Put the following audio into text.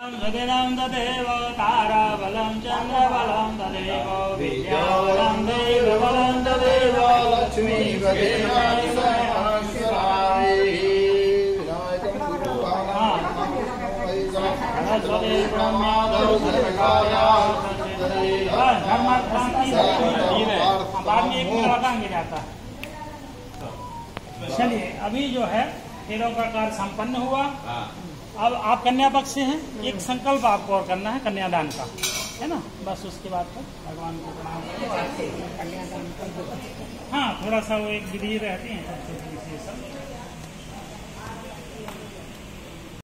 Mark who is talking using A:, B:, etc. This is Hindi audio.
A: सदिनं तदेव ताराबलं चन्द्रबलं तदेव विद्याबलं देवबलं तदेव बाद में एक मिनट जाता। चलिए अभी जो है 13 का कार्य संपन्न हुआ। अब आप कन्या पक्ष से हैं, एक संकल्प आपको और करना है कन्यादान का, है ना। बस उसके बाद तो भगवान को प्रणाम करो। हाँ थोड़ा सा वो एक विधि रहती है सबसे सब